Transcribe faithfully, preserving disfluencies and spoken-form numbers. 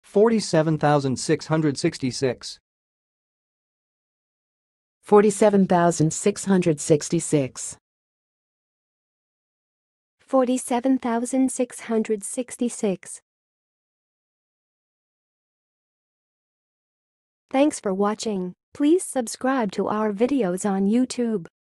forty-seven thousand six hundred sixty-six. forty-seven thousand six hundred sixty-six. forty-seven thousand six hundred sixty-six. Thanks for watching. Please subscribe to our videos on YouTube.